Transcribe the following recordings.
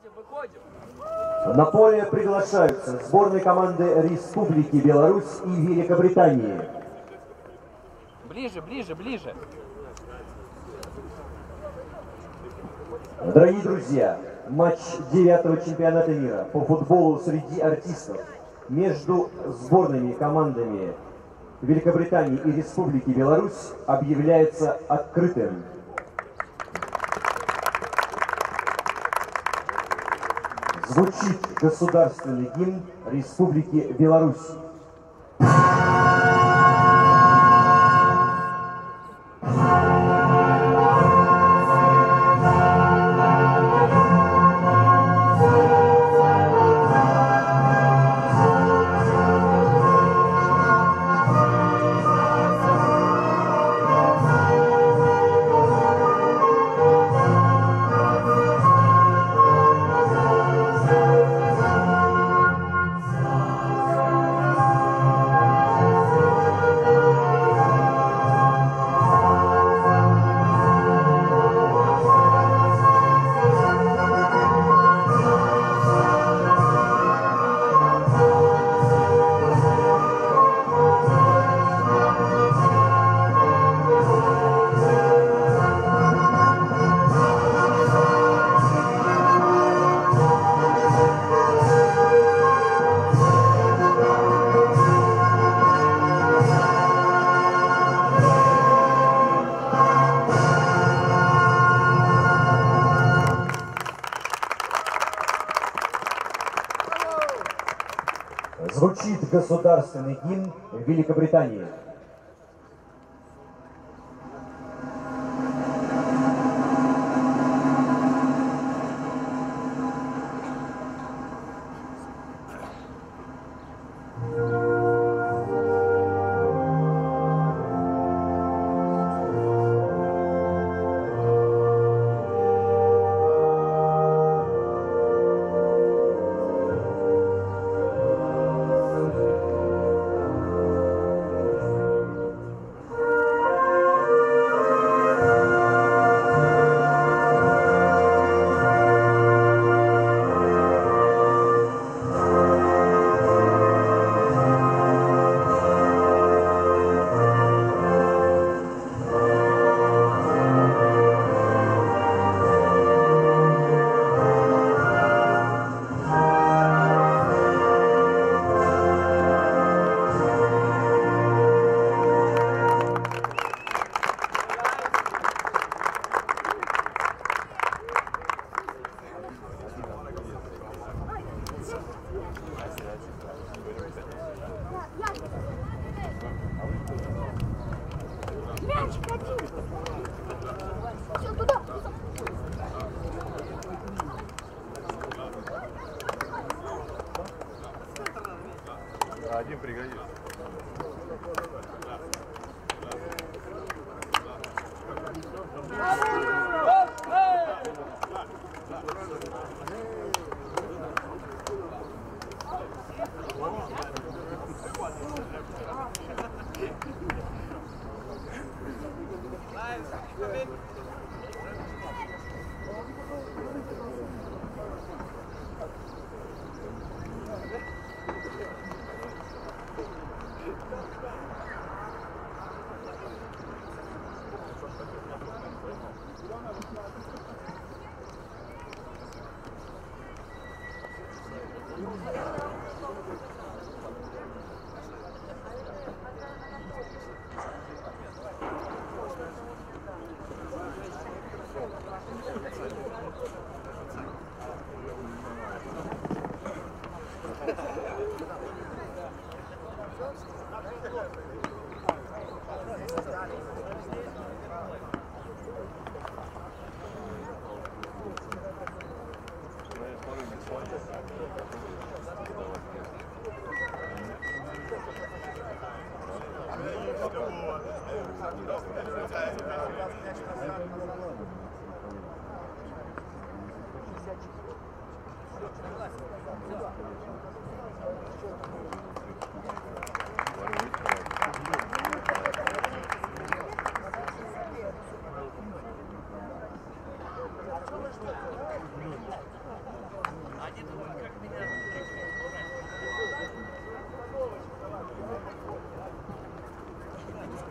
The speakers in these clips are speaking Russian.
На поле приглашаются сборные команды Республики Беларусь и Великобритании. Ближе, ближе, ближе. Дорогие друзья, матч 9-го чемпионата мира по футболу среди артистов между сборными командами Великобритании и Республики Беларусь объявляется открытым. Звучит государственный гимн Республики Беларусь. Звучит государственный гимн Великобритании. Один пригодится.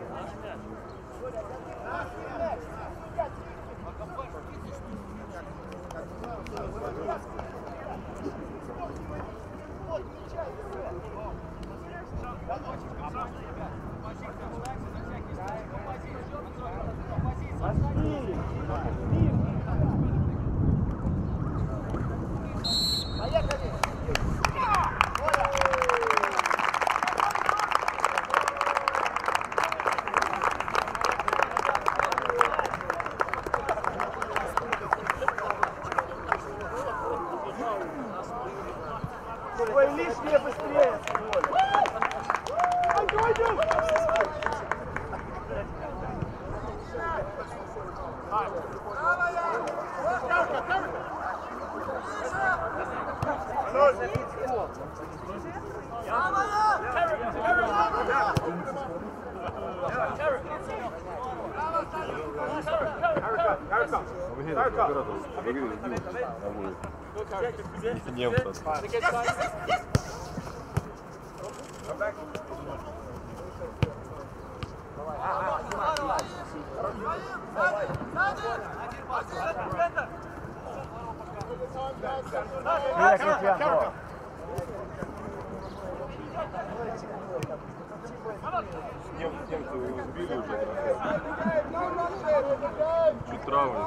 Ой, лишнее быстрее! Немцы его сбили уже. Чуть травмы.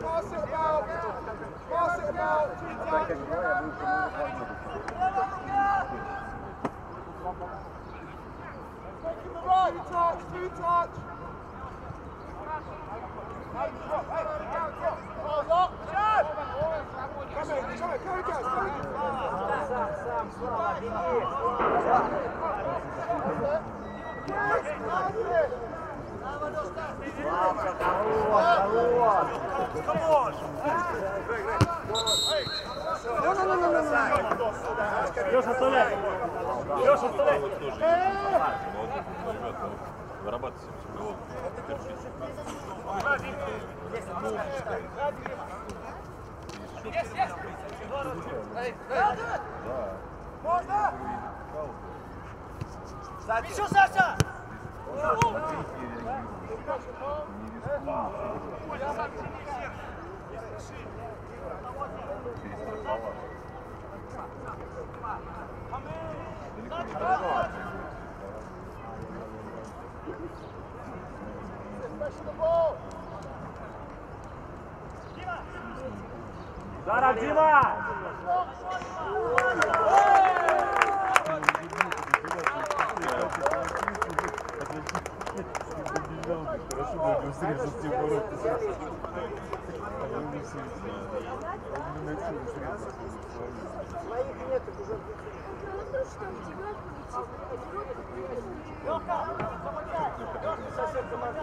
Леша, оставляй! Леша, оставляй! Вырабатывается психолог. Можно? Еще, Саша! Здорово, Дима! Хорошо было бы срезать те ворота. Своих нет, уже. Сосед команды.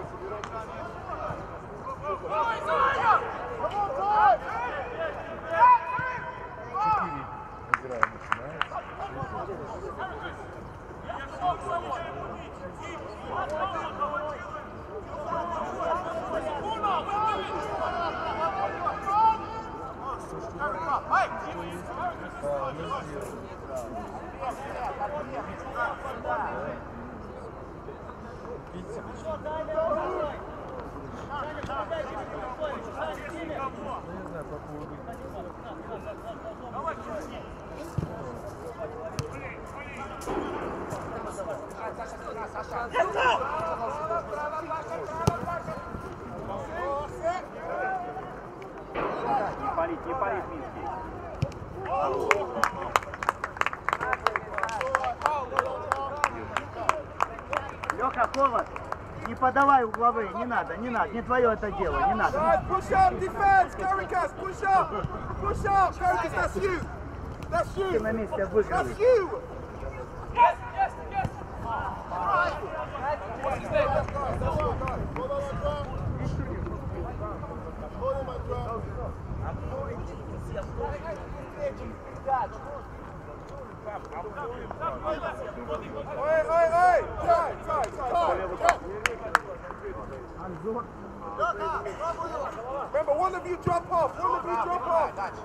Не палить, Минский. Леха, повод, не подавай угловые, не надо, не твое это дело, не надо. Push up, defense, Caritas, push up, Caritas, that's you, that's you, Ты на месте выиграл. that's you. Yes, yes, yes. Ой, time. Remember, one of you drop off.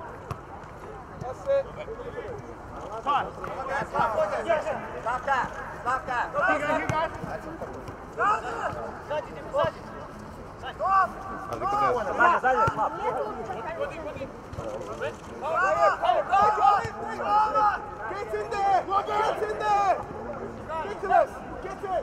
That's it. Get in there! Get in there! Nicholas, get in!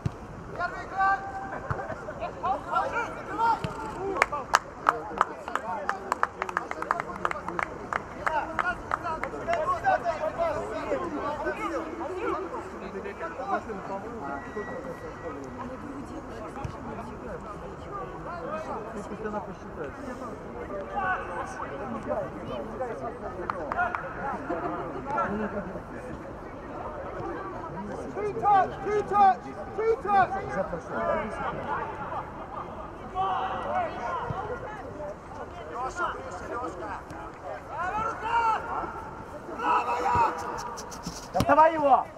Two touch, two touch, two touch. Доставай его!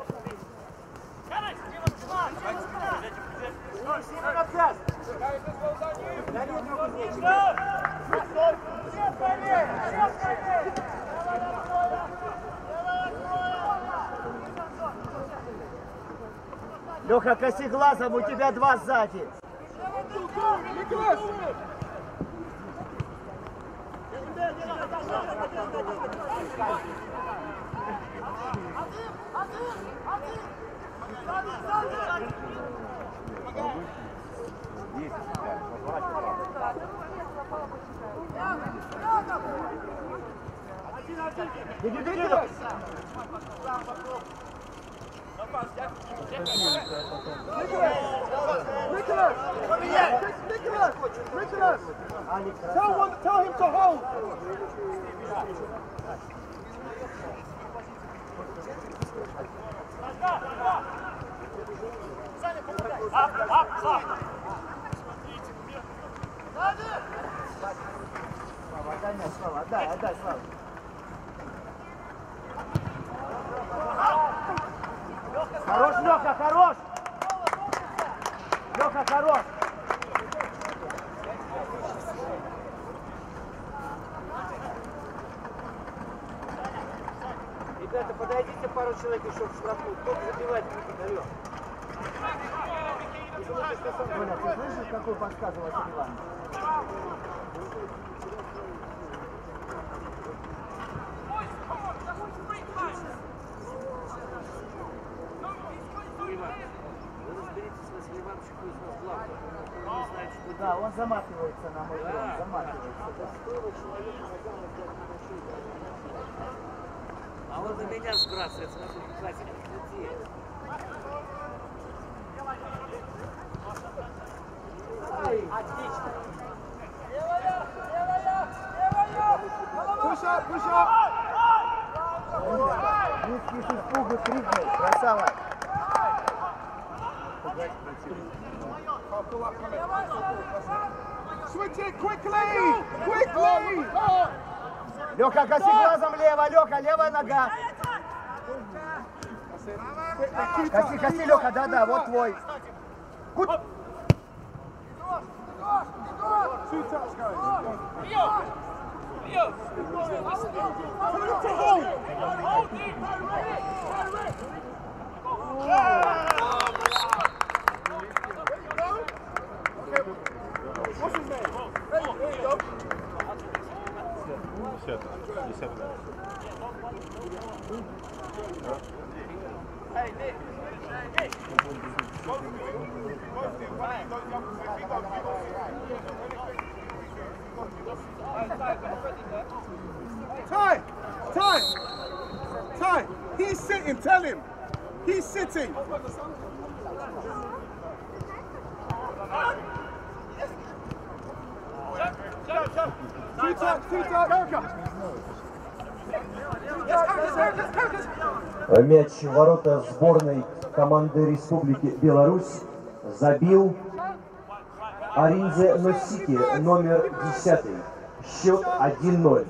Леха, коси глазом, у тебя два сзади. Беги, беги! Nicholas! Tell him to hold! Слава, отдай, Слава. Хорош, Леха, хорош! Леха, хорош! Ребята, подойдите пару человек еще в штрафу. Кто забивать будет, Алёх? Коля, ты слышишь, какой подсказывал Иван? Да, он замахивается на мой дрон, замахивается, да. А он на меня сбрасывает, скажу, Катя, где? Отлично. Push up, push up! Низкий с испугу крикнул, красава. Switch it quickly! Quickly! Леха, коси глазом лево, Леха, левая нога. Коси, Леха, да, вот твой. Кут. Two touch, guys. What's his name? Ready, here you go. 50. Hey, Nick. Hey, Ty! He's sitting, tell him! He's sitting! Two touch! Мяч в ворота сборной команды Республики Беларусь забил Аринзе Носики, номер 10. Счет 1-0.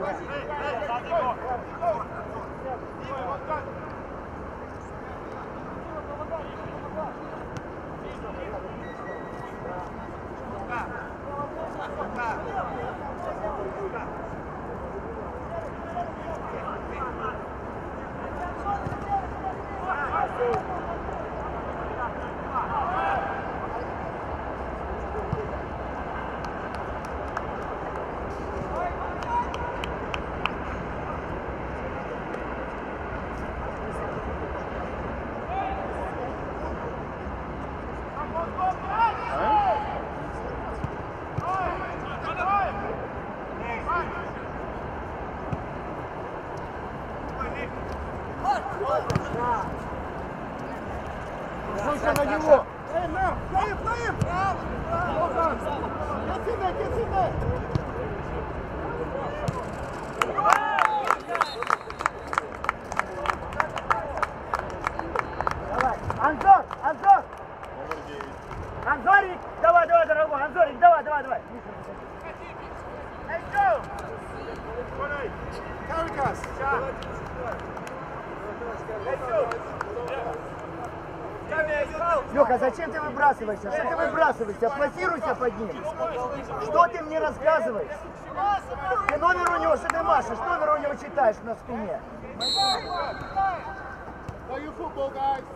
Слушай на него! Play him! Well done! Get in there! Давай! Анзор! Анзорик! Давай, дорогой! Анзорик, давай! Let's go! Caricas. Леха, зачем ты выбрасываешься? Что ты выбрасываешься? Пласируйся под ним. Что ты мне рассказываешь? Ты номер у него, что ты машешь? Номер у него читаешь на спине. Play your football, guys.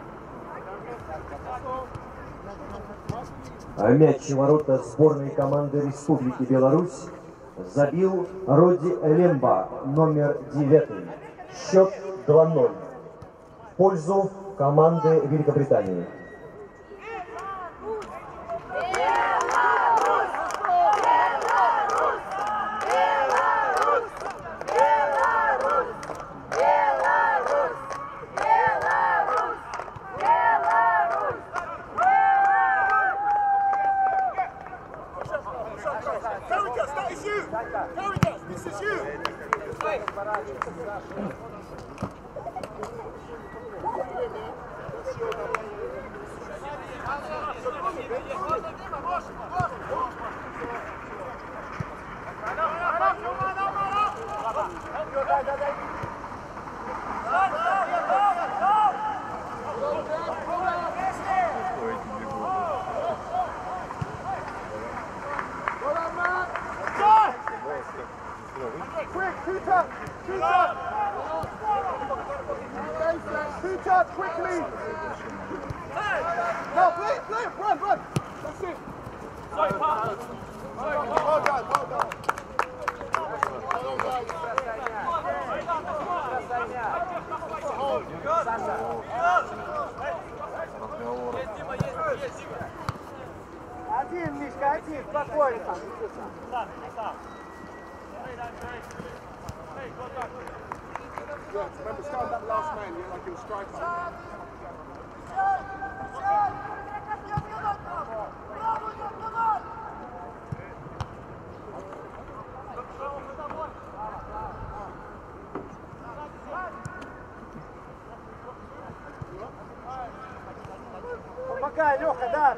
Мяч в ворота сборной команды Республики Беларусь забил Роди Лемба, номер 9. Счет 2-0 в пользу команды Великобритании. Caricas, that is you. Caricas, this is you. Quick, two touch, quickly. No, play, run. That's it. Well done. Один, Мишка, один, спокойно. Yeah, remember, start that last man, yeah, like he was striking. Помогай, Леха, да.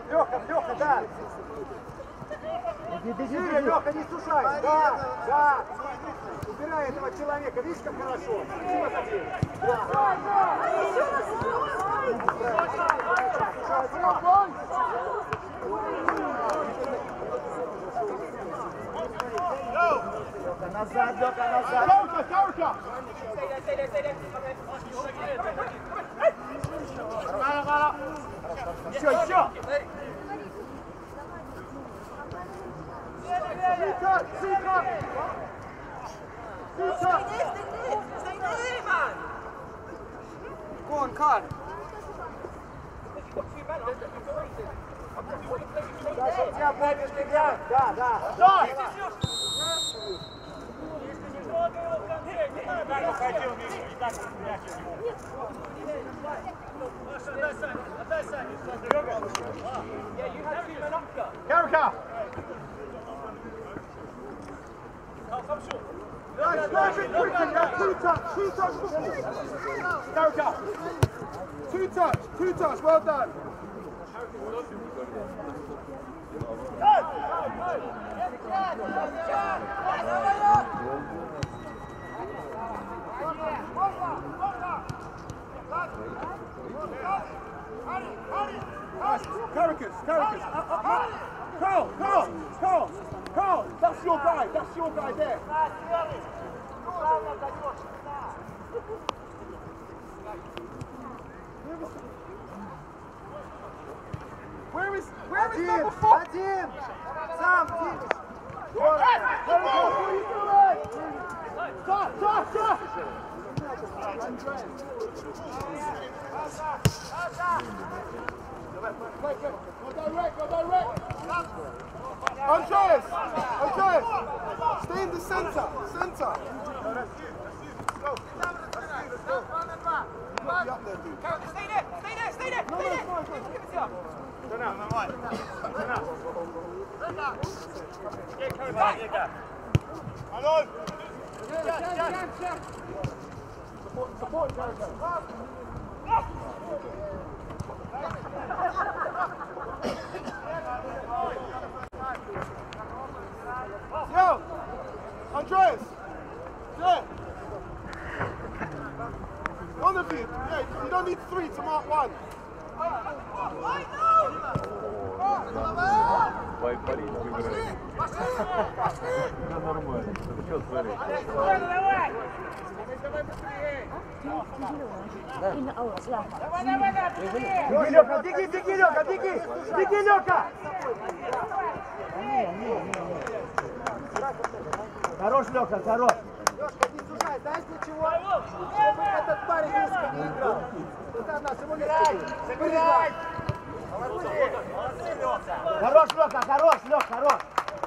Юрий, Леха, не сушай. Да. Убирай этого человека, видишь, как хорошо. Назад. Еще. Go on, Carl. Да. Carrica. Nice, quickly, two touch Carrica. Two touch, well done. Caracas. Carl, that's your guy there. Where is number 4? Один! Сам, Дим! Stop! Go direct! Andreas! Stay in the center! Be up there, dude. Stay there! Support, Caracas. Yo! Andreas! Yeah! One of you! Yeah, you don't need 3 to mark 1. Вайпарить играет. Да нормально. Это что творит? Беги, Лёка! Хорош, Лёха, хорош! Лёшка, не сужай, знаешь для чего? Чтобы этот парень низко не играл. Туда нас, ему Забирай! Хорош, Лёха!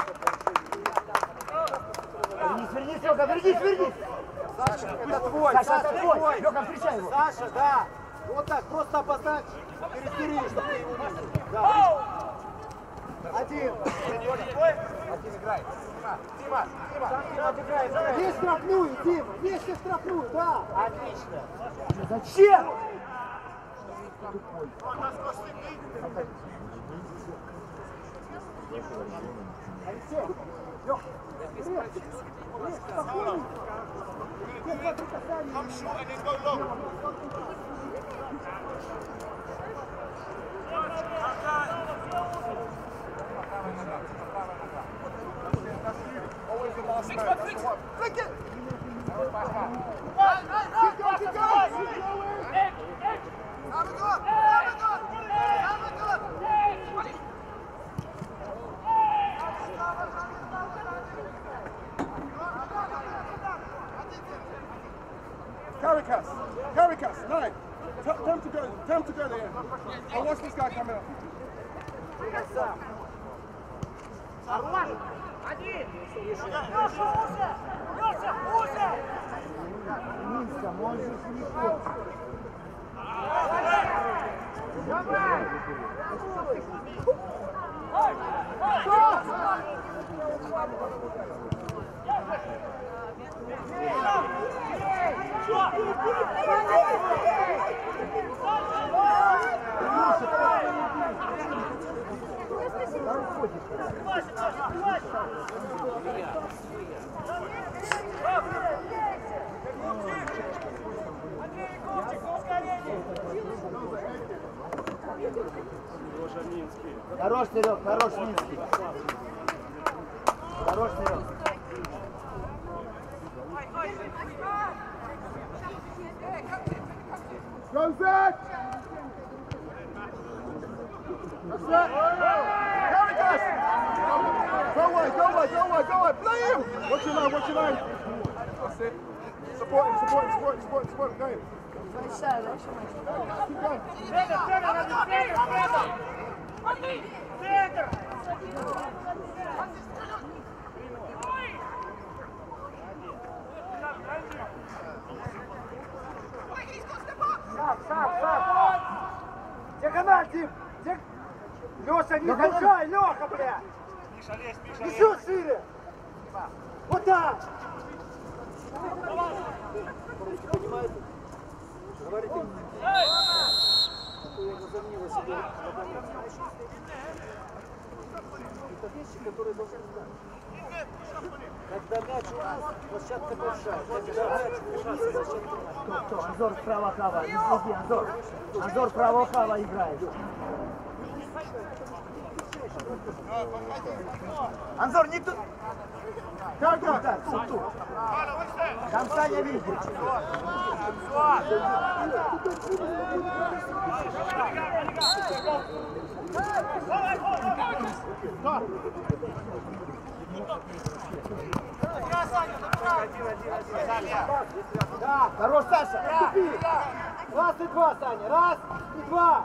Вернись, Лёка, вернись! Саша, это твой, Саша, это твой! Лёка, встречай его! Саша, да! Вот так, просто обозначь перед периодом, чтобы ты его видел. Да. Один играет. Дима отыграет. Есть штрафную, Дима, есть штрафную, да. Отлично. Зачем? Алексей, Лёх, спокойно. Come short and then go long. Always the last man. Flick it! Keep going! Have a go! Caracas, 9. Time to go there. I'll watch this guy come out. Низко, можешь не хочешь. Хорош, Серег, хорош, Минский. Хорош, Серег. Go, Zach! That's it! Caracas! Go away! Play him! Watch your line! That's it. Support him, go him. Keep going. Сам! Диагональ, Дим! Леша, не пускай, Леха, бля! Еще шире! Вот так! Говорите, я возомнила себе. Это вещи, которые должны знать. Когда мяч у нас, площадка большая. Когда мяч у нас, площадка большая. Кто? Анзор справа Хава. Не следи, Анзор. Анзор право Хава играет. Анзор, не тут. Так, тут. Там Саня видит. Да, хорош, Саша. 22, Саня. Раз и два.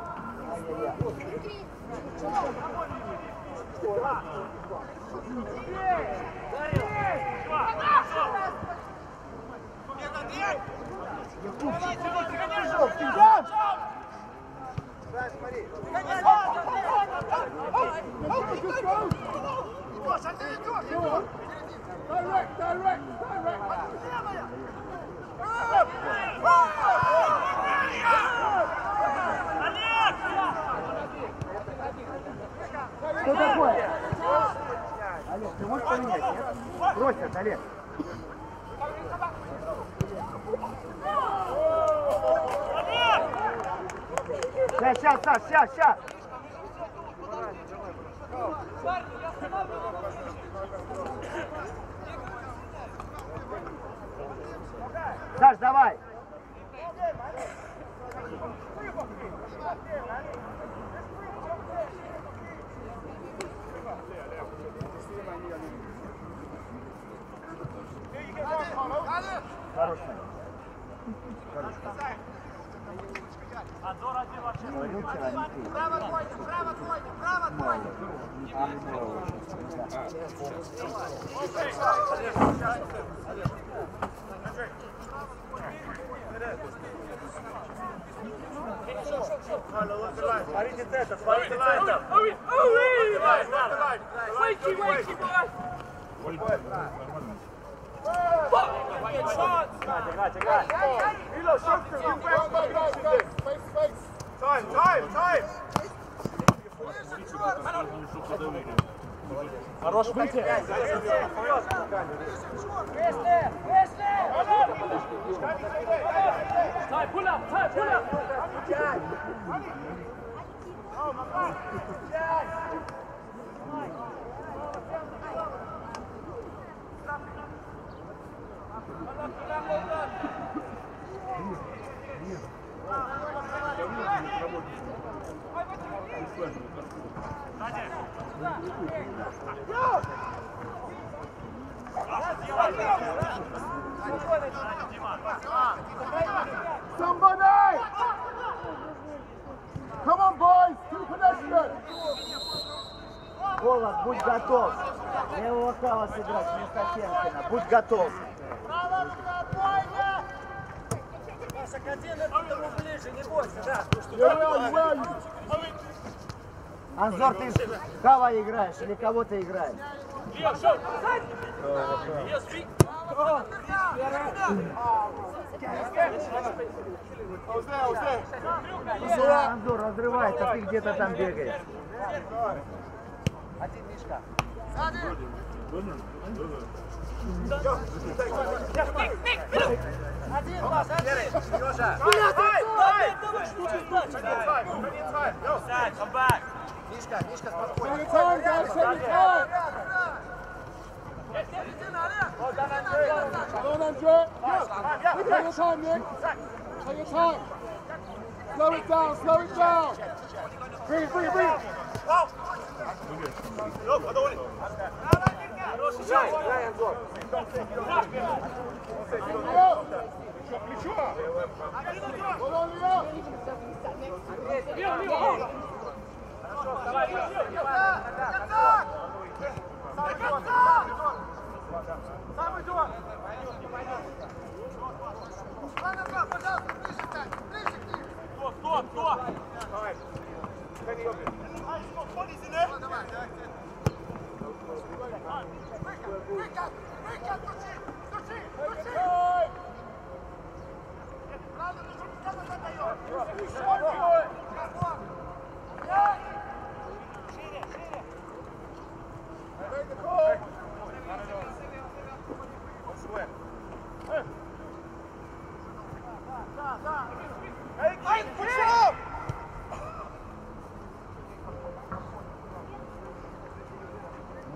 Что такое? Олег, ты можешь поменять, нет? Просят, Олег. Сейчас, Саш, сейчас. Саш, давай. Хороший. Право двойня. Смотрите это, смотрите это. Хорош выйти. Somebody! Come on, boys! Keep possession! Голод, будь готов. Левого Хава сыграть вместо Фенкина. Будь готов. Саша, один этому ближе, не бойся, да. Анзор, ты Хава играешь или кого ты играешь? Анзор разрывает, а ты где-то там бегаешь. Один Мишка. Один, Паш, один. Лёша. Мишка, спокойно. Slow it down. Breathe. Дай, Анзор.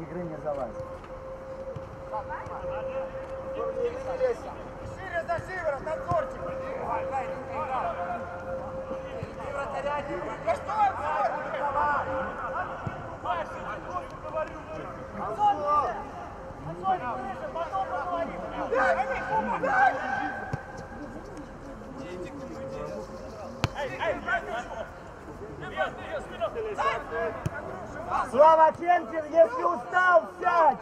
игры не залазит. Шире за Сивером, надзорчик. Да что Слава Ченчин, если устал, сядь!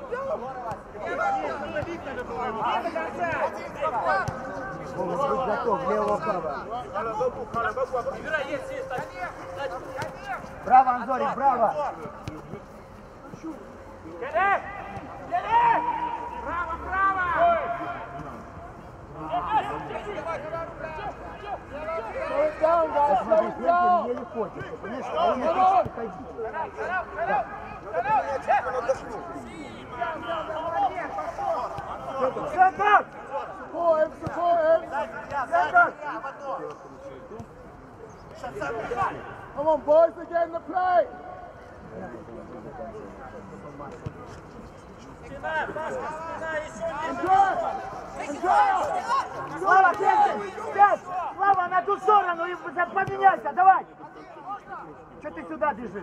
Должен быть готов, лево-право. Браво, Анзорик, браво! Посмотри, Ченчин еле ходит, понимаешь, а он не хочет ходить. Come on, boys, they're getting the play. Слава, Ченчин, сядь! Слава, на ту сторону и поменяйся, давай! Что ты сюда бежишь?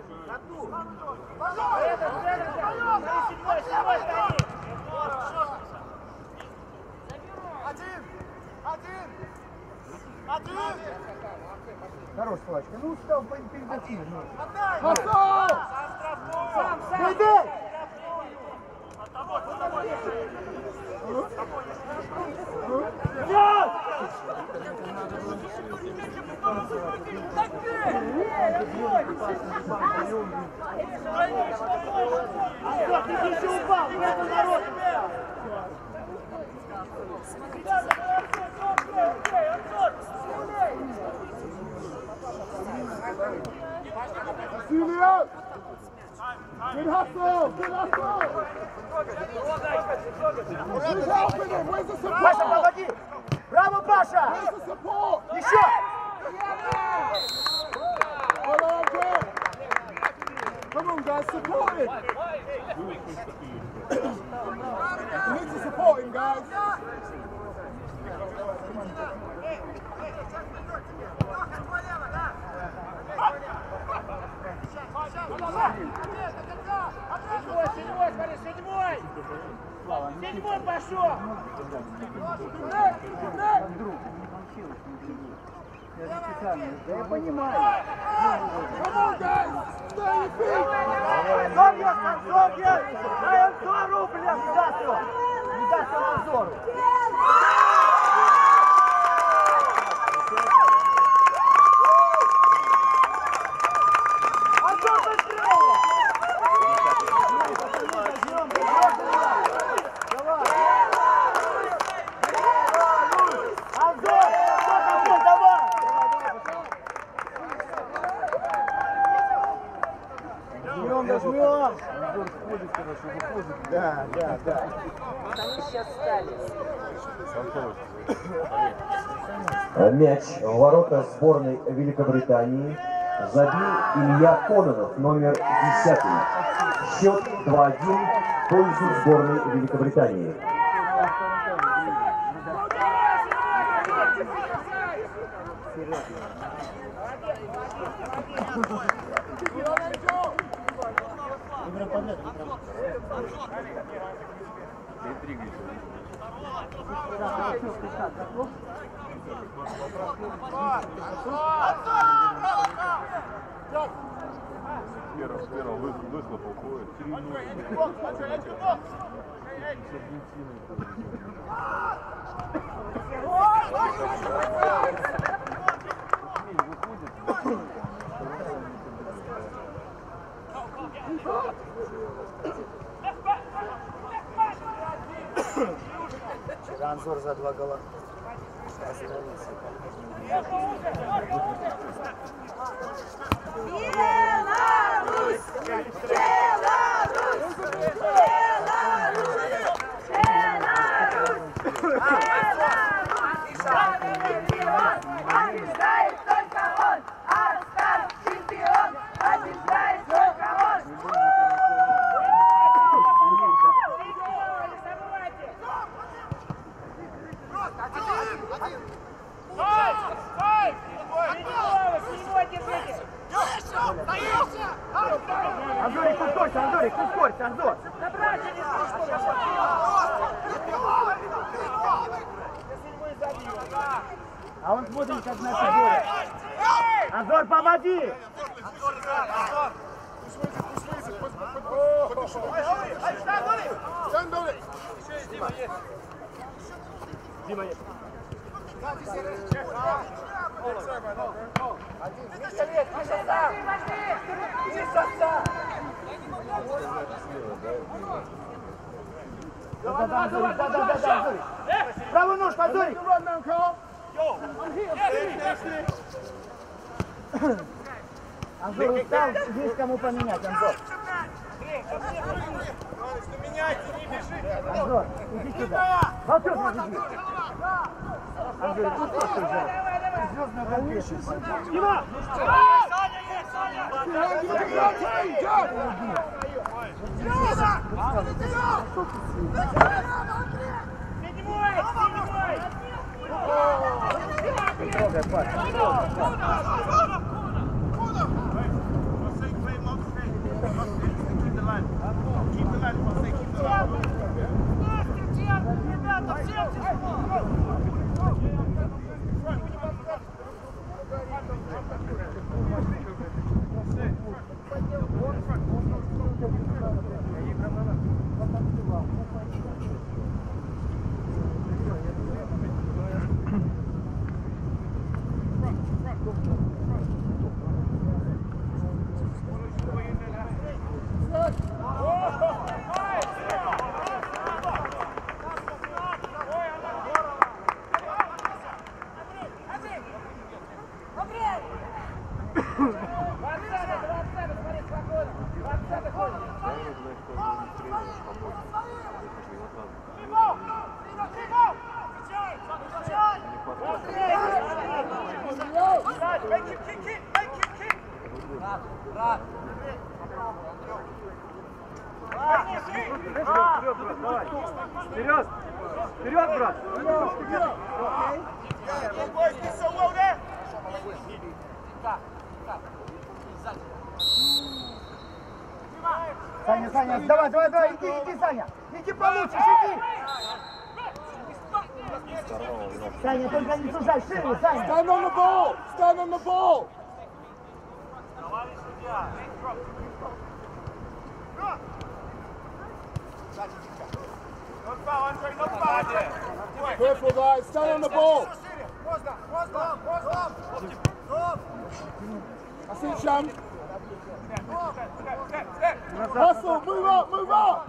Хорош, Славочка, ну устал передачи. Иди! Антон, ты еще упал, это народ! Julio! Good hustle! Good hustle! Who's helping him? Where's the support? Паша, помоги! Браво, Паша! Where's the support? Еще! Hold on, good. Come on, guys, support him. You need to support him, guys. Седьмой пошел! Да я понимаю. Come on, guys. Stay on your feet. Зорья, Зорья! Дай Анзору, блин, не даст его! Не даст он Анзору! Анзор быстрее! Давай! Анзор! Давай! Жмем, дожмем! Да. Они сейчас стали. Мяч в ворота сборной Великобритании забил Илья Кононов, номер 10. Счет 2-1 в пользу сборной Великобритании. Первый выхлопал поезд. Вчера Анзор за 2 гола. Беларусь! Беларусь! Беларусь! Беларусь! Побеждает только он! Астар чемпион! Побеждает только он! Анзорик, ускорься, Анзорик, ускорься, Анзор. А он смотрит, как наши борют. Анзор, помоги! Дима есть. Да, Анзорик. Правую ножку, Анзорик. Анзор устал, есть кому поменять, Анзор. Анзор, иди сюда. Волчок, иди. Анзор, тут просто уже. Звездная конвейшн. Дима! Вперед! Вперед, брат! Саня, Саня, давай, иди, Саня. Иди получишь, иди. Саня, только не сужай шире, Саня. Stand on the ball! Stand on the ball! Careful, guys. Stand on the ball. I see Sham. Hustle, move up, move up.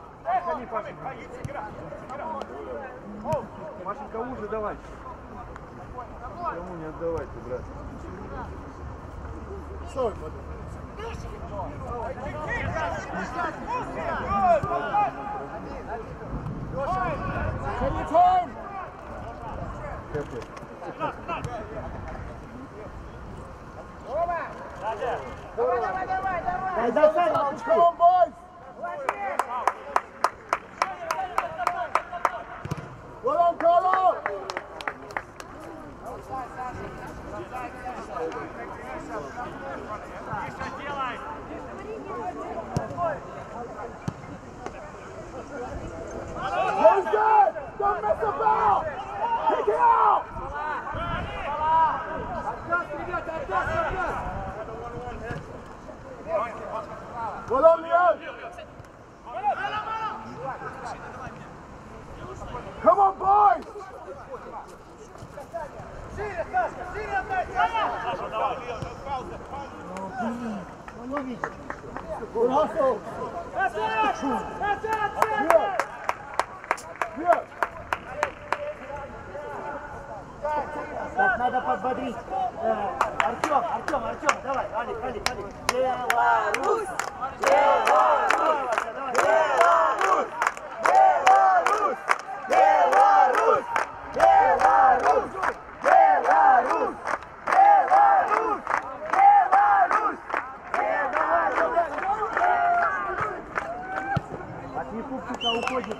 Машенька, уже давай. Кому не отдавайте, брат. Sorry, buddy. Take your time. Дай за Саню, Come on, boys. Well done, Carlo. Who's that? Don't mess about. Kick it out. Well done, Leo. Come on, boys. Он не видит. Hustle. Here. Так, надо подбодрить. Артем, давай, Алик. Беларусь! От Якубчика уходит.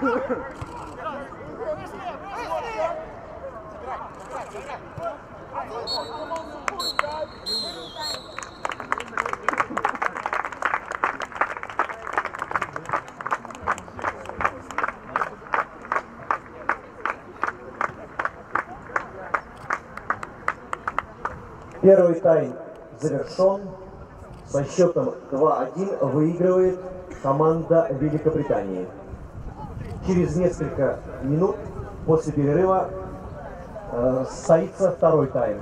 Первый тайм завершен. Со счетом 2-1 выигрывает команда Великобритании. Через несколько минут после перерыва состоится второй тайм.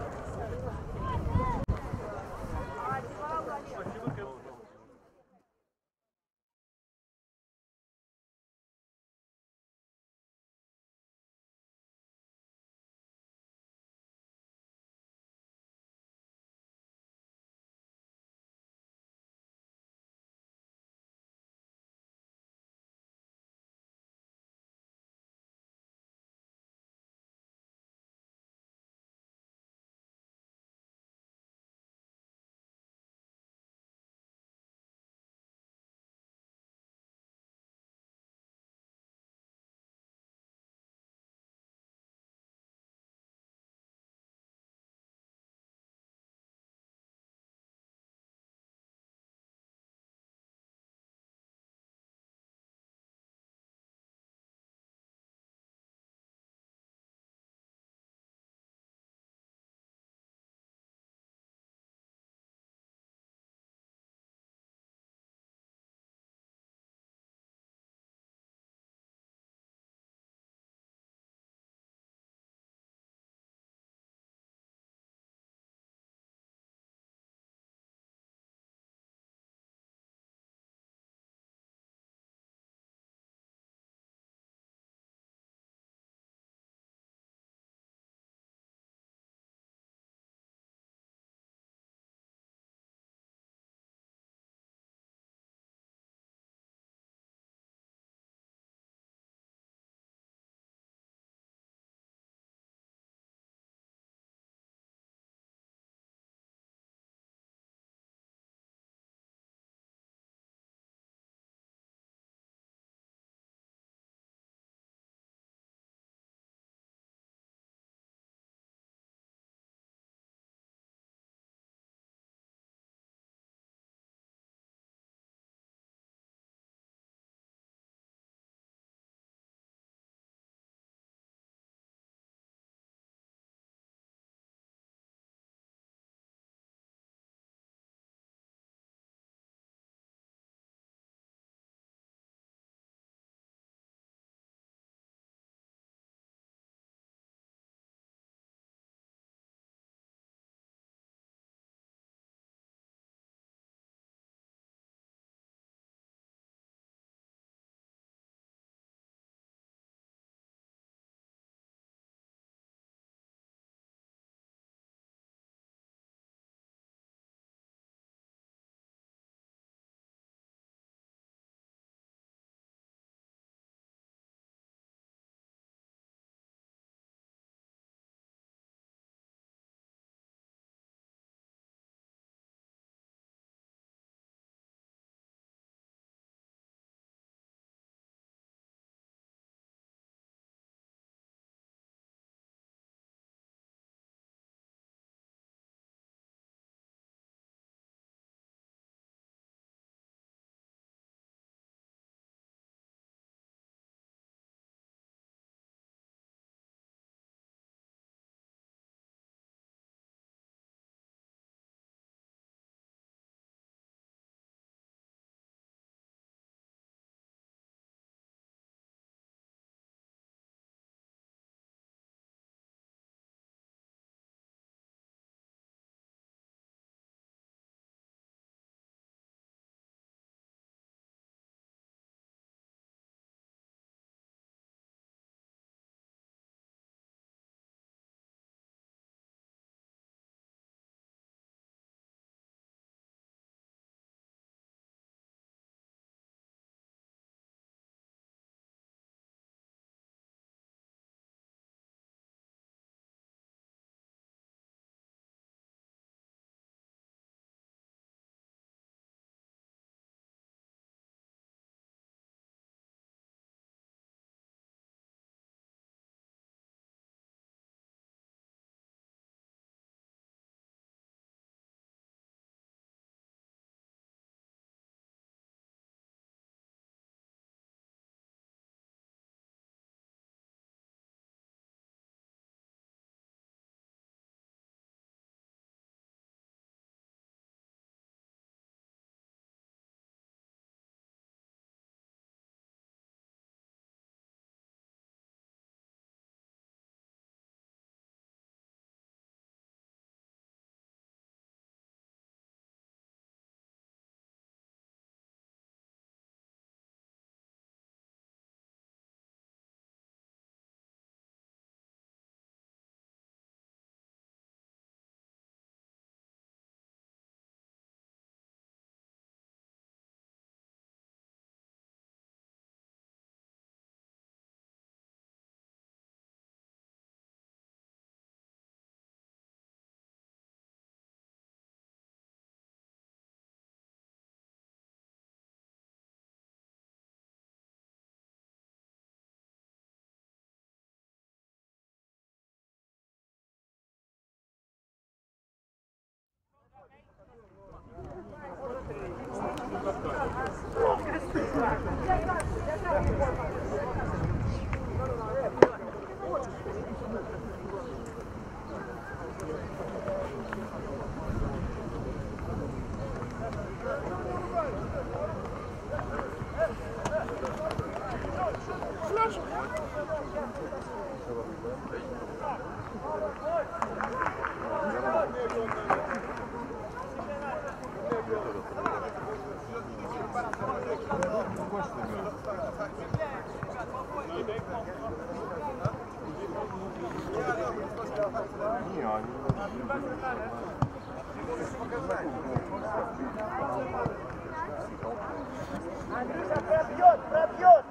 Андрюша пробьет, пробьет.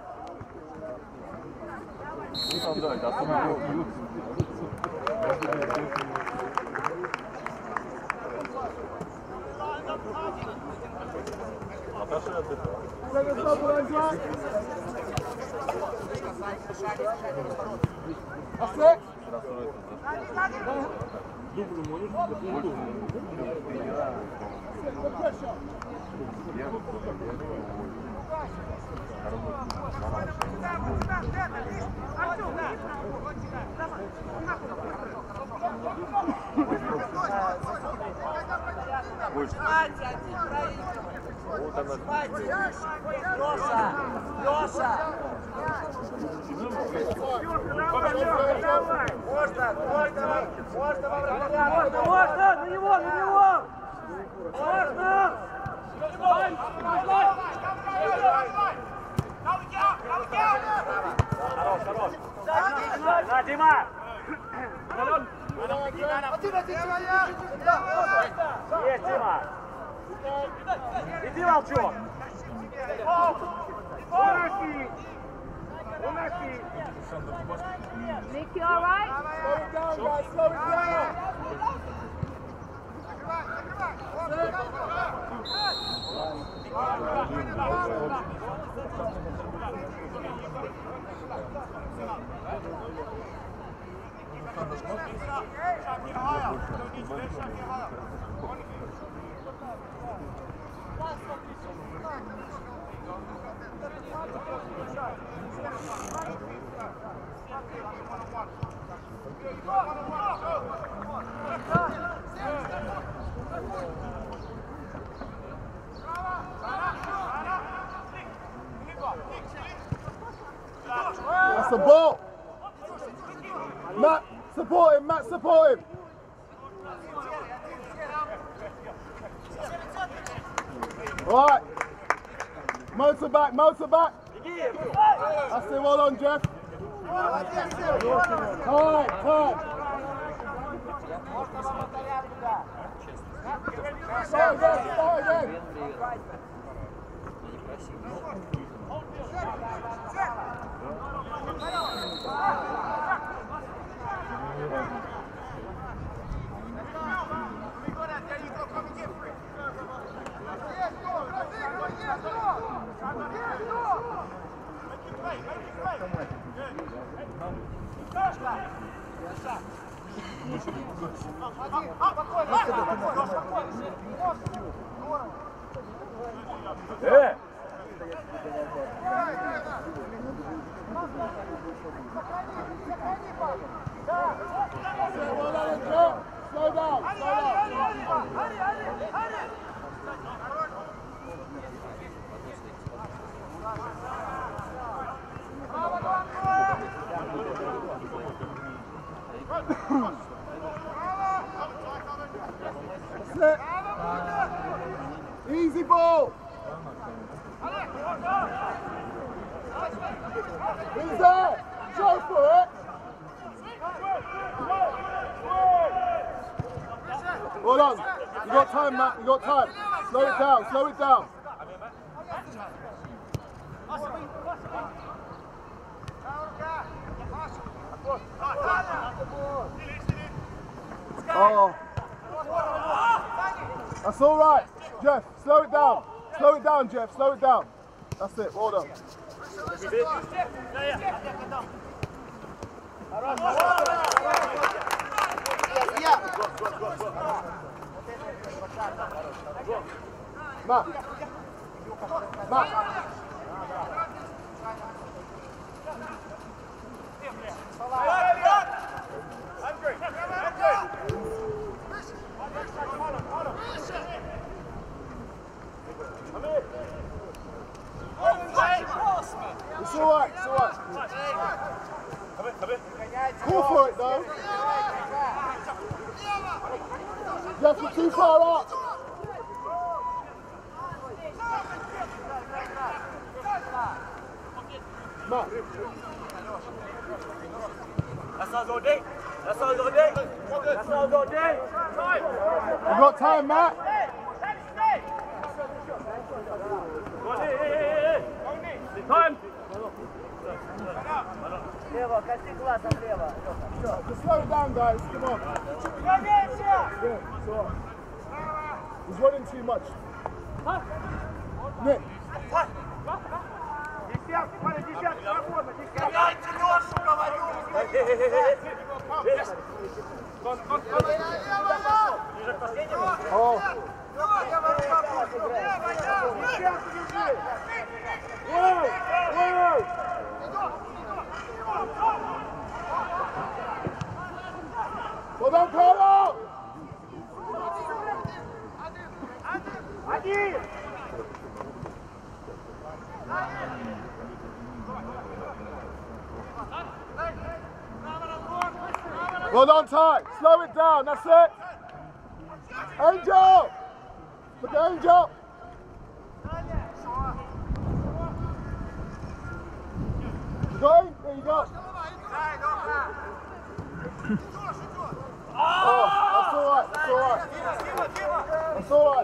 Можно, на него, на него! Можно! Да, Дима! Есть, Дима! Иди, Волчок! Nicky, all right? Slow it down. That's the ball. Matt, support him, Matt, support him. All right. Motor back, motor back. That's it, well done, Jeff. Time. Start again. Slow down. That's it. Easy ball. Who's there? Go for it. Hold on. You got time, Matt. You got time. Slow it down. Slow it down. Oh. That's all right. Jeff, slow it down. Slow it down, Jeff. Slow it down. That's it. Well done. Matt. It's alright, it's alright. Call for it though. Jeff, you're too far up. Matt. That's all good, Dick. That's all good, Dick. That's all good, Dick. You got time, Matt. Time. Лево, коси глазом лево. Just slow it down, guys. Come on. Yeah, it's alright. He's running too much. Nick. Oh. Well done, Carlo! Well done, Ty. Slow it down, that's it. Angel! Look at Angel! Going? There you go. Oh, that's alright, that's alright. That's alright.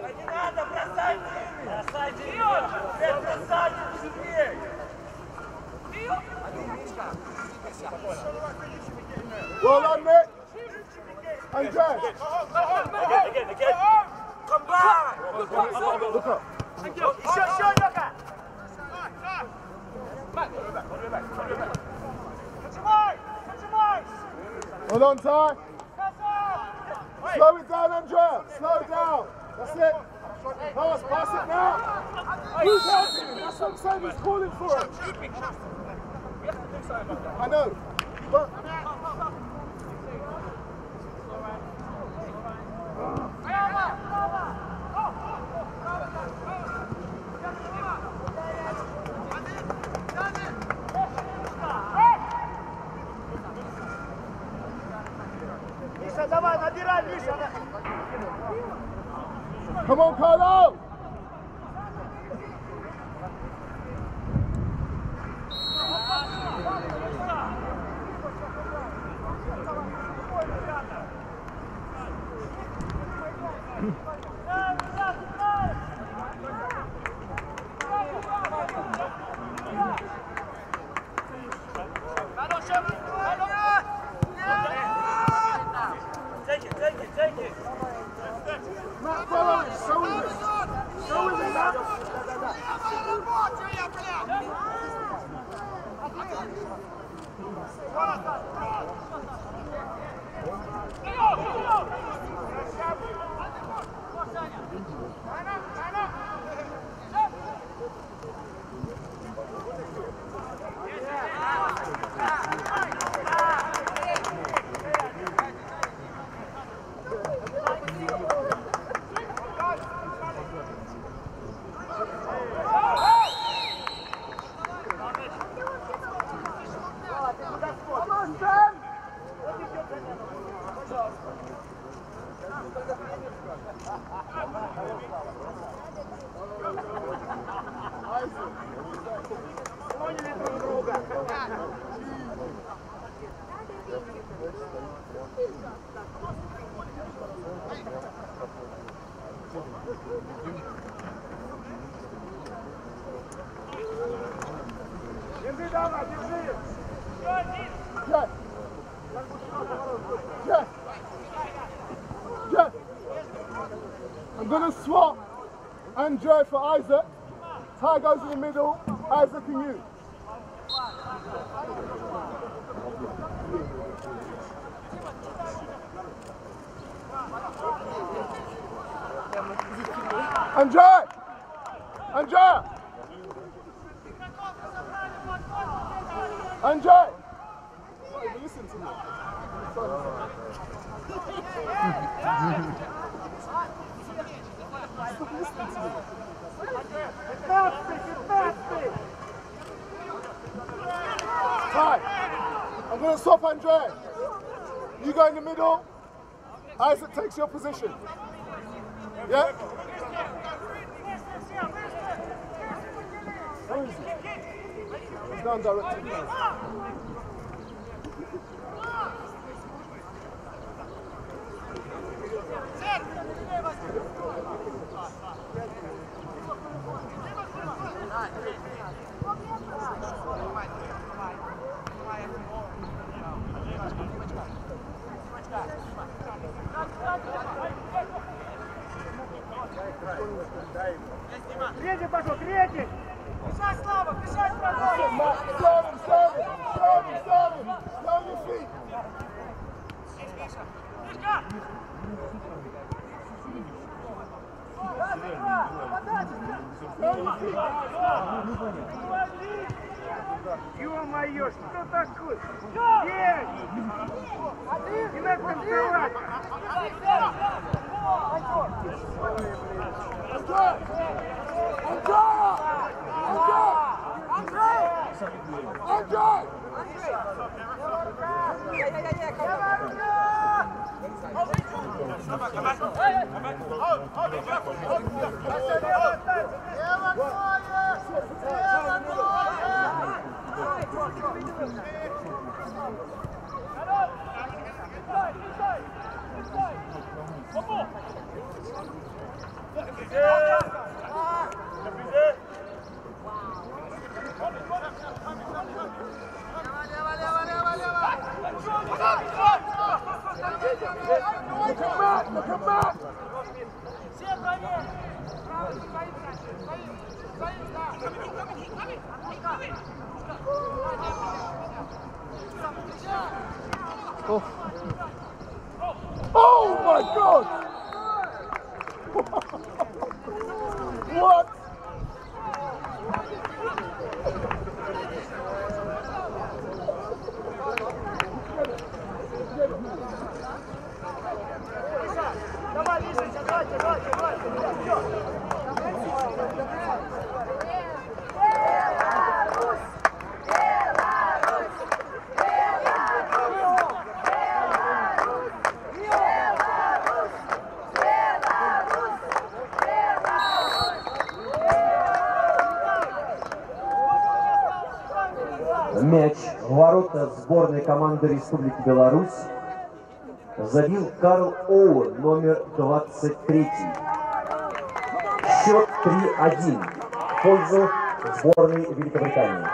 Well done, Nick. And Jay. Again. Come back. Look up. Well done, Ty. Slow it down, Andrea. Slow it down. That's it. Pass it now. Who's helping him? That's what I'm saying. He's calling for it. I know. But Миша, давай, набирай, Миша. come on, Carlo. Take it. Matt, follow it. Show him this. Show him this. Держи, давай, держи! Jeff! Jeff! Jeff! I'm going to swap Andre for Isaac. Ty goes in the middle, Isaac and you. Andre! Andre! Andre! Not even listen to me. Stop listening to me. Hi. I'm going to stop Andre. You go in the middle. Isaac takes your position. Yeah? Where is he? He's down directly. Третий пошел, третий! Бежать, Слава, бежать, Slow him, slow your feet. Ё-моё, что такое? Есть! Не надо танцевать! Look at Matt! Все проверь! Oh my God! What? Давай, Миша, давайте! Мяч в ворота сборной команды Республики Беларусь забил Карл Оуэн, номер 23. Счет 3-1 в пользу сборной Великобритании.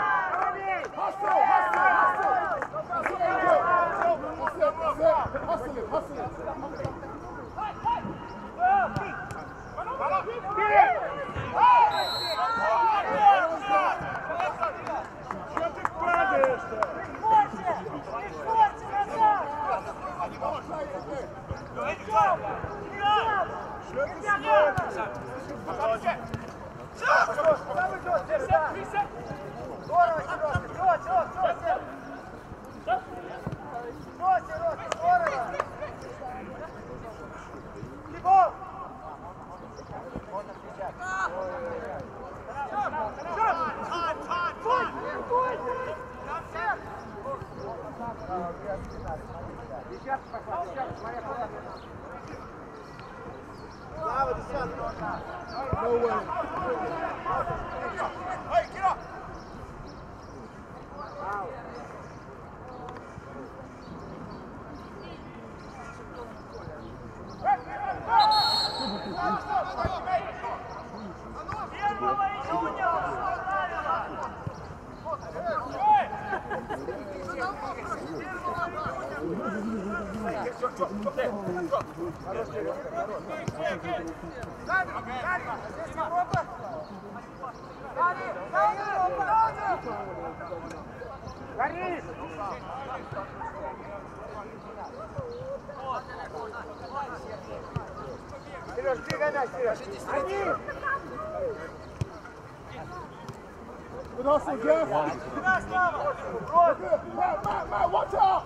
No way. Hey, get up! Горишь! Сереж, двигай мяч, Сереж! Один! Good hustle, Jeff. Matt, watch out.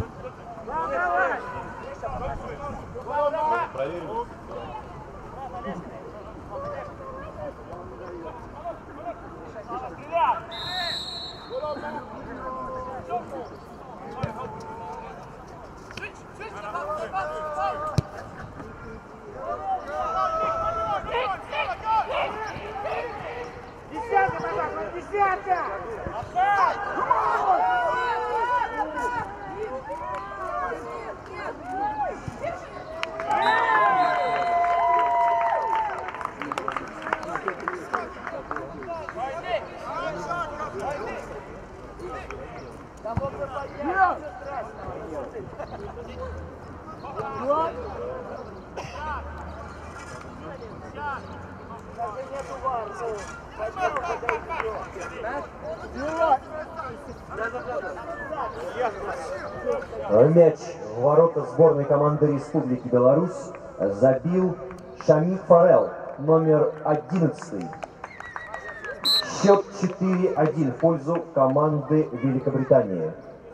Мяч в ворота сборной команды Республики Беларусь забил Шамик Фарел, номер 11. Счет 4-1 в пользу команды Великобритании.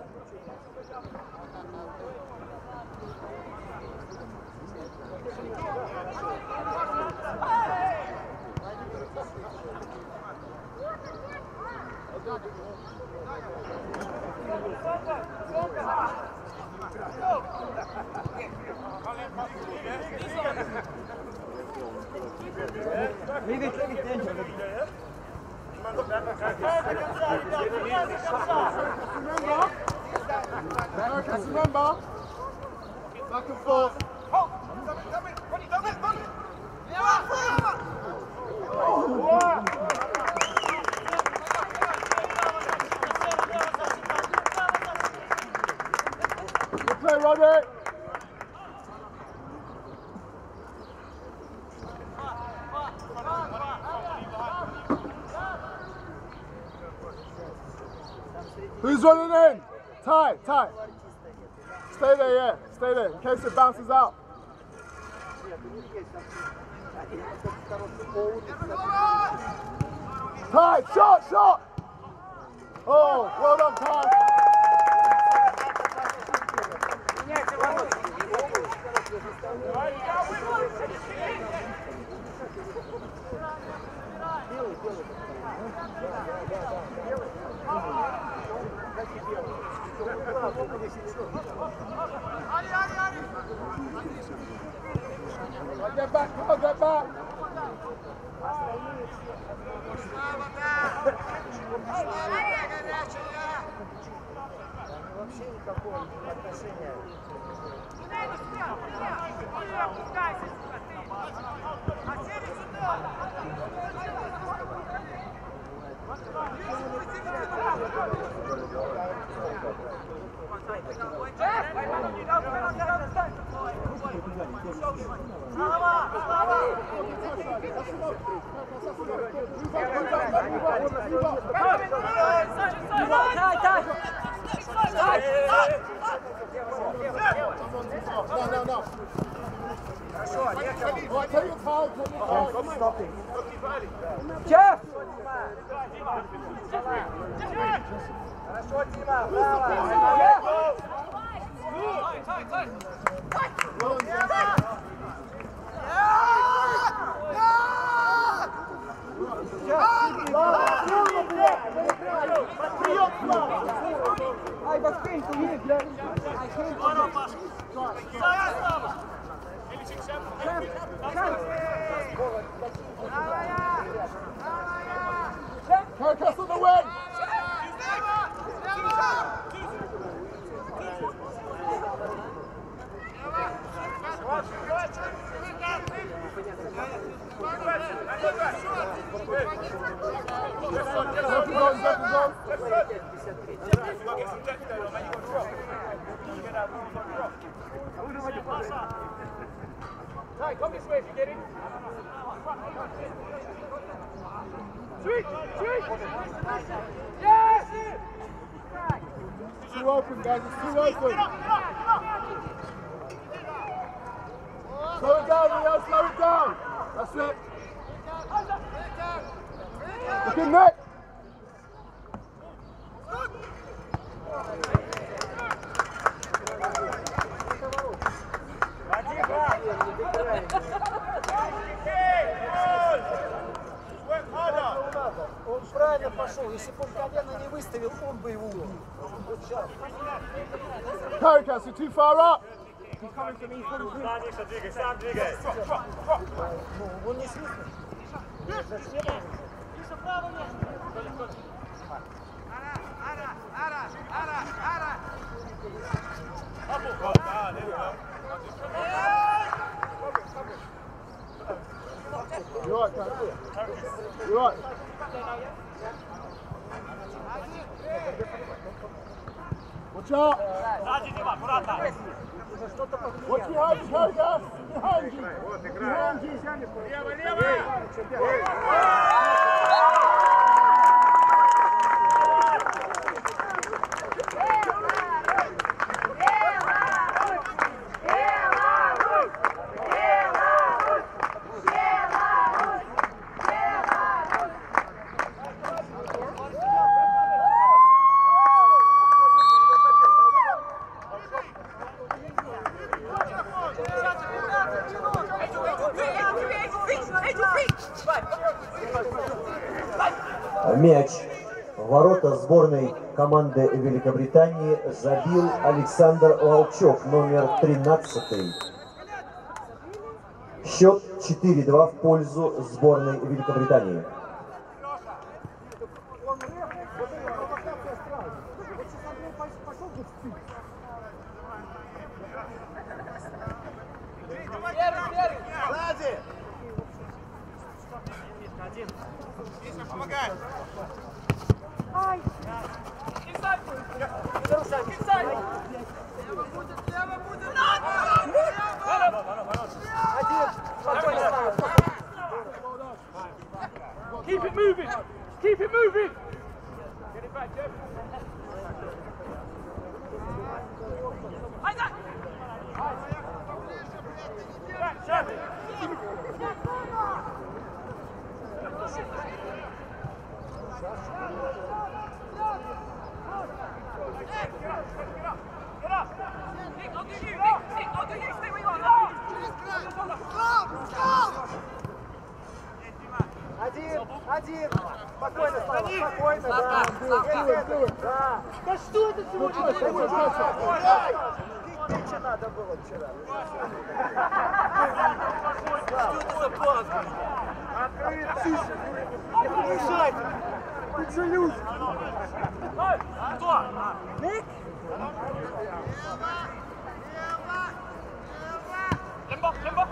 Just remember, back and forth. Good play, Roderick. Who's running in? Ty. Stay there, yeah. Stay there, in case it bounces out. Ty, shot! Oh, well done, Ty. Get back, come on, get back. Вообще никакого отношения. No. Right, take your time. Jeff! Ай, воспринь, ты не, блядь. Carcass on the wing! Come this way if you get it. Sweet! Yes! Too open, guys, it's too open. Slow it down, Rio, slow it down. That's it. Look in net. Он правильно пошел. Если бы он колено не выставил, он бы его убил. Вот сейчас. Caritas, you're too far up. Ну, он не свистнет. You're right, man. You're right. Watch out. Watch behind you, Caritas. Behind you. Behind you. Мяч в ворота сборной команды Великобритании забил Александр Волчок, номер 13. Счет 4-2 в пользу сборной Великобритании. Keep it moving! Keep it moving! Get it back, Jeff. Isaac! Back, Jeff! Один. Спокойно, Слава, спокойно. Да. Да что это сегодня? Меньше надо было вчера. Что это за пас? Открыто. Не мешайте. Ты что, люди? Кто? Ник? Lembo, Lembo!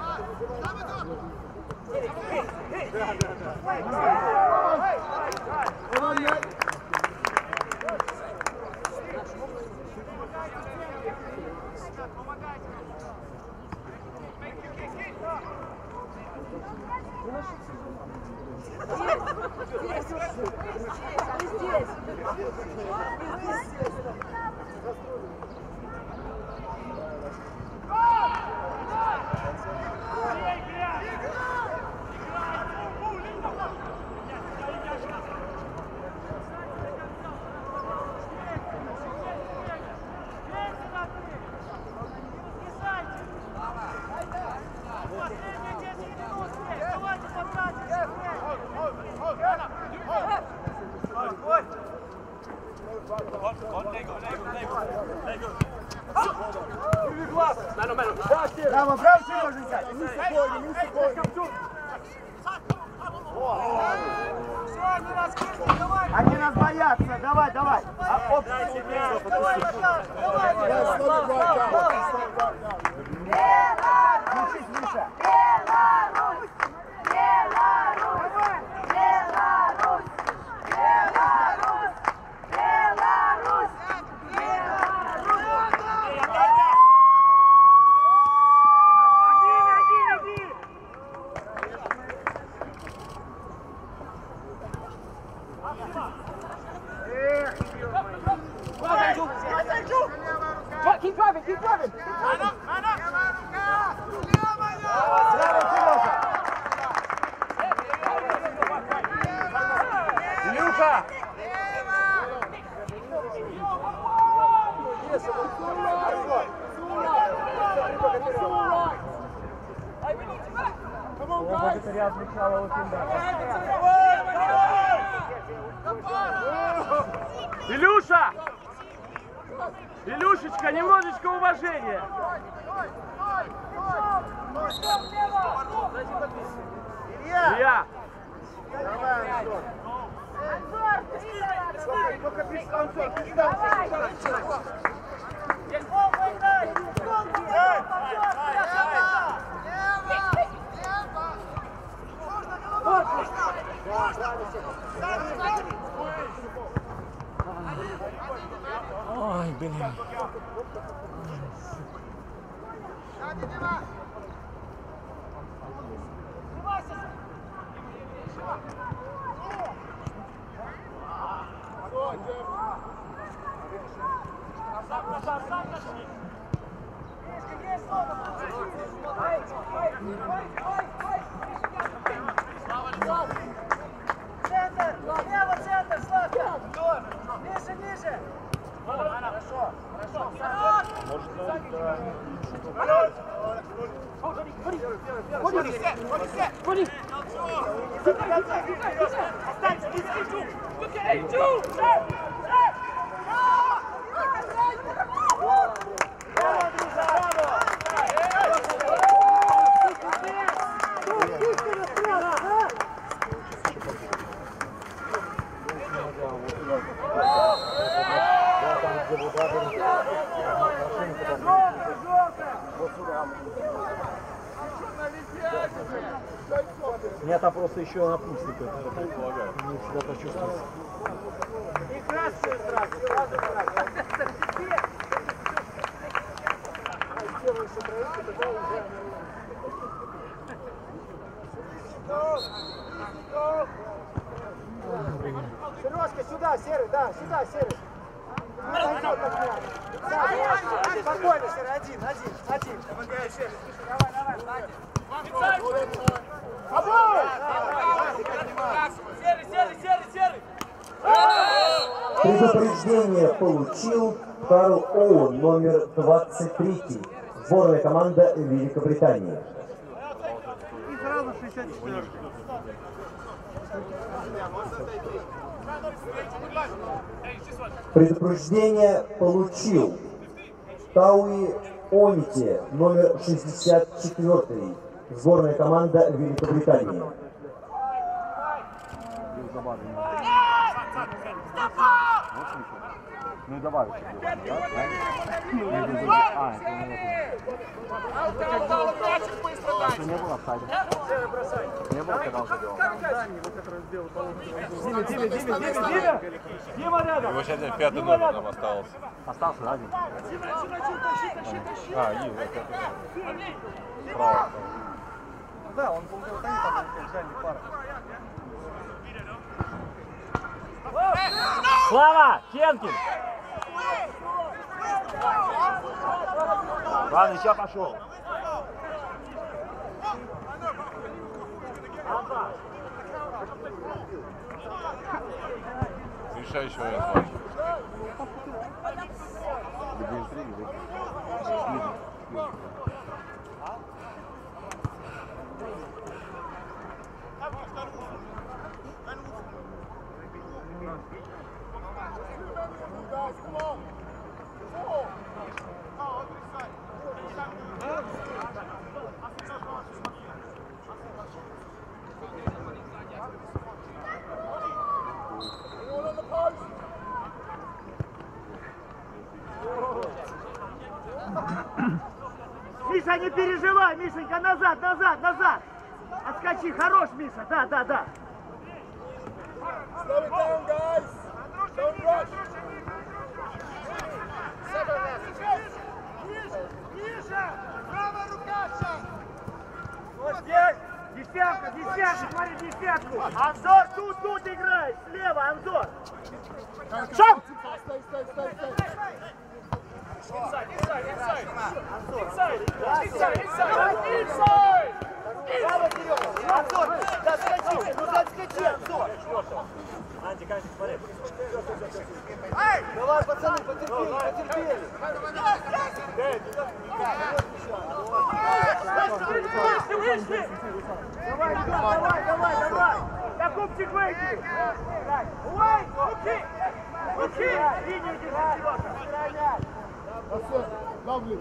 Браво, браво, Сереженька! Не спокойно, не спокойно. Они нас боятся, давай, давай. Включись, Миша. Беларусь! Беларусь! Беларусь! Беларусь! Беларусь! Keep driving, keep driving. Илюха! богатыря звучало очень даже. Илюша! Илюшечка, немножечко уважения! Илья! Давай, Антон. Анзор, давай! Только без Антон, представь. Ой, блин. Центр! Лево, центр, Славка! Ниже, ниже! Хорошо, Меня там просто еще напустит. Не всегда так чувствую. И красную сразу. Сережка, сюда, Серый, да, сюда, Серый. Пойдет так мяч. Спокойно, Серый, один. Серый! Предупреждение получил Карл Оуэн, номер 23, сборная команда Великобритании. И сразу 64. Предупреждение получил Тауи Онити, номер 64, сборная команда Великобритании. Ну и добавить. Это не было в саде. Не было, когда он забил. Дима рядом! Его сейчас один пятый номер там остался. Остался один. А, и вот это. Справа. Да, он был вот они там взяли пару. Слава! Хенкин! Ладно, сейчас пошел. Решающий момент матча. Где интриги? Миша, не переживай, Мишенька, назад. Отскочи, хорош, Миша, да. Slow it down, guys. Don't rush. Вот здесь, десятка, смотри, десятку. Анзор, тут играй, слева, Анзор. Шаг! Антон, да отскочи, Антон. Антик, смотри. Давай, пацаны, потерпели. Вышли! Давай, давай! Да купчик выйди! Ой, руки! Линию держи, Сережа! That's it. Lovely.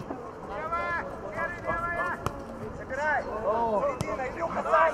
Забирай! Середина, Илюха, сам!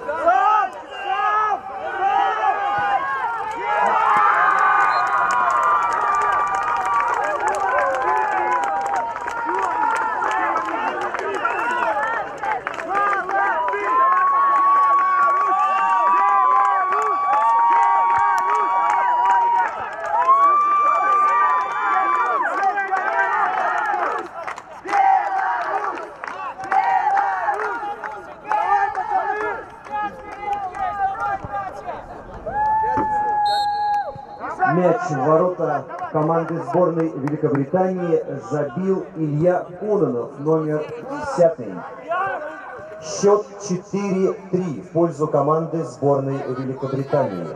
Мяч в ворота команды сборной Великобритании забил Илья Кононов, номер 10. Счет 4-3 в пользу команды сборной Великобритании.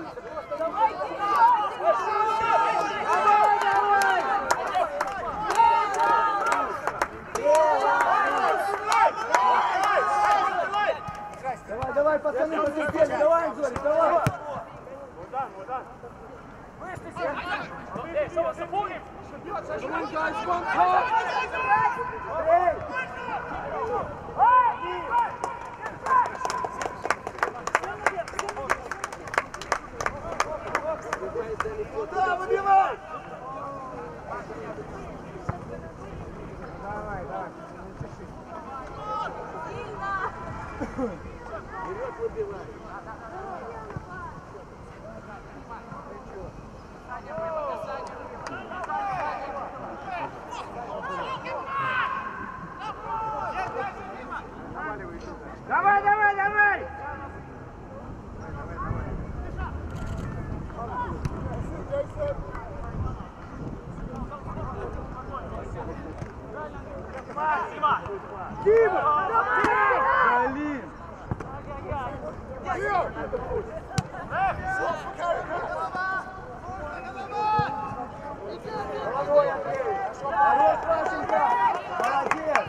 Давай, пацаны, разлетели, давай, Зорик, давай! Куда выбивай? Давай. Вперед выбивай. Давай! Дима! Блин! Молодой Андрей! Хорош, Пашенька! Молодец!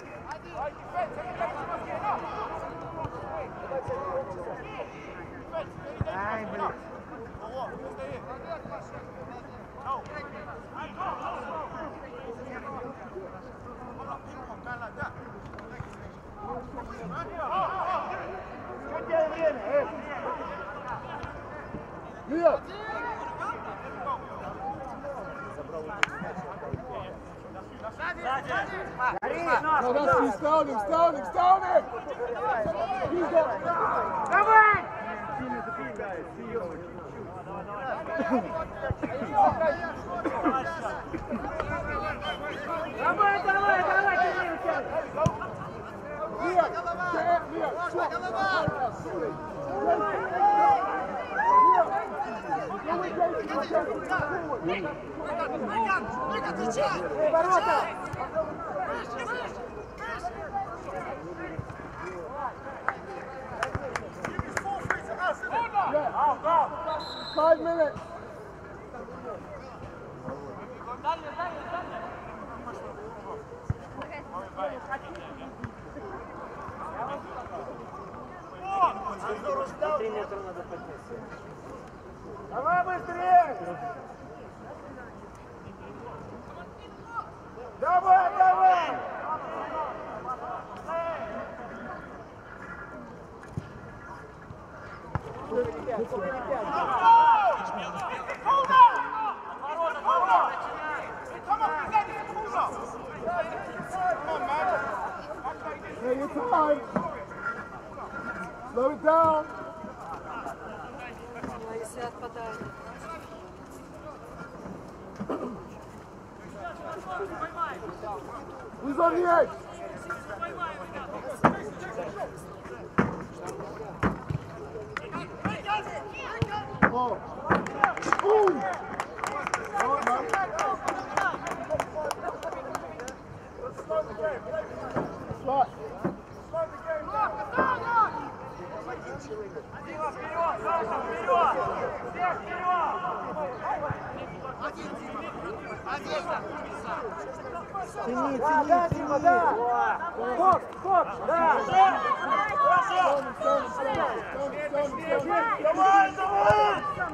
Ай, блин! Что тебе время? Нет! No, that's he's down him! He's got... Давай! Давай, ворота! 5 minutes! Давай быстрее! Давай! Take your time. Slow it down. Если отпадает. Who's on the edge? Oh. Ooh. Oh, man. Slot. Дима, вперед! Саша, вперед! Всех вперед! Один! Тяни, да, Дима, да! Стоп, стоп, да! Давай, давай!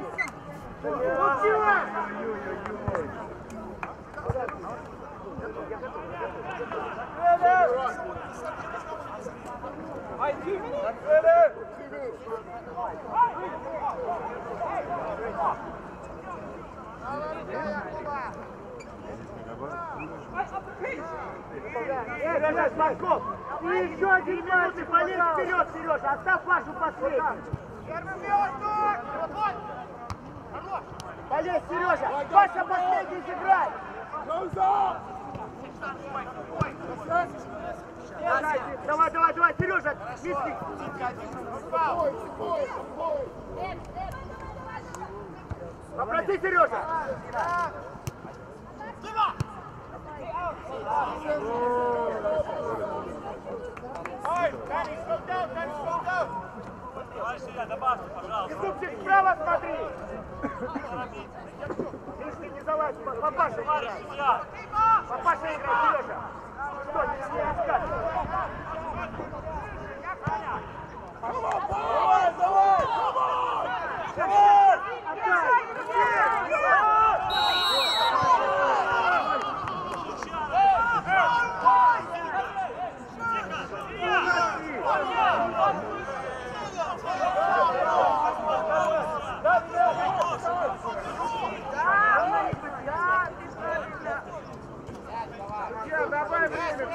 И еще один матч, полез вперед, Сережа, оставь Пашу последним. Полез, Сережа, Паша последний сыграй. Давай, давай, давай, Сережа, миски. Попроси, Сережа. Зубчик, справа смотри! Лишний не залазь, Папаша играй! Папаша играй, Сережа! Что, не рассказывай? Давай, давай! Давай время!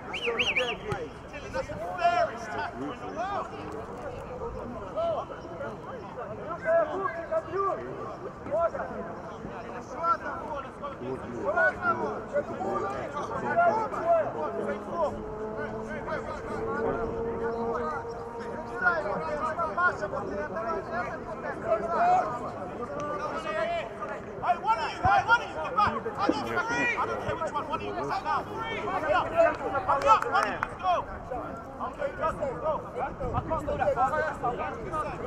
Hey, one of you, get back. I don't care which one of you gets out now. Hurry up, one of you, go. Okay, go. I can't do that.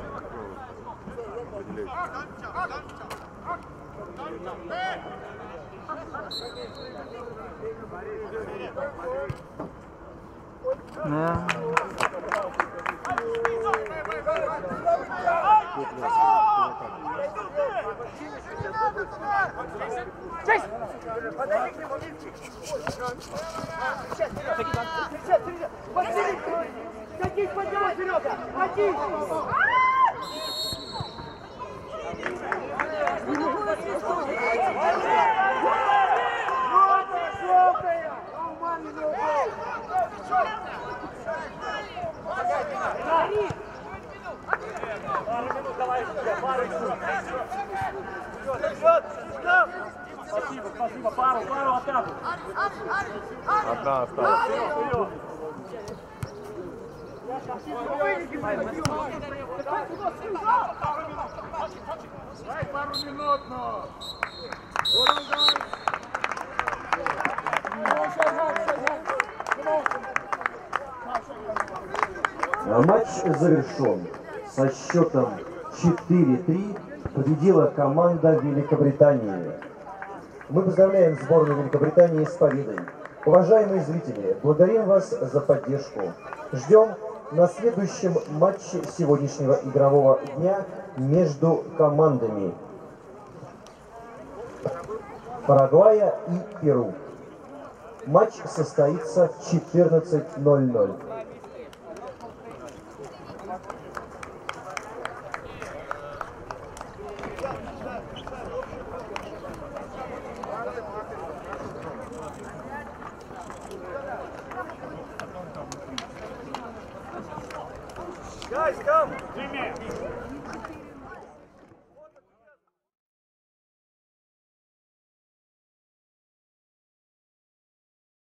Честь! Подойди к нему, Винчик! Сейчас, Сережа! Василий! Катись под него, Серега! Катись! Желтая! Пару минут, давай, пару минут. Спасибо, пару атаку. Одна осталась. Дай пару минут, но. Матч завершен. Со счетом 4-3 победила команда Великобритании. Мы поздравляем сборную Великобритании с победой. Уважаемые зрители, благодарим вас за поддержку. Ждем на следующем матче сегодняшнего игрового дня между командами Парагвая и Перу. Матч состоится в 14:00. Guys, come! Jimmy!